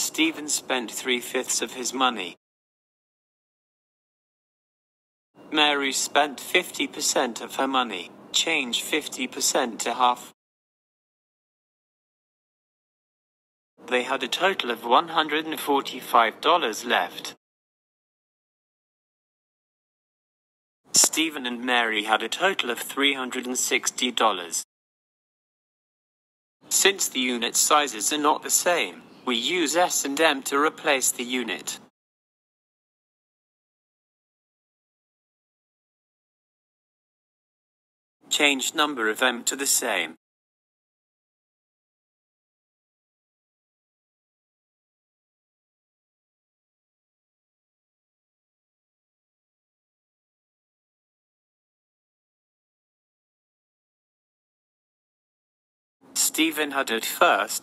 Stephen spent 3/5 of his money. Mary spent 50% of her money. Change 50% to half. They had a total of $145 left. Stephen and Mary had a total of $360. Since the unit sizes are not the same, we use S&M to replace the unit. Change number of M to the same. Stephen had at first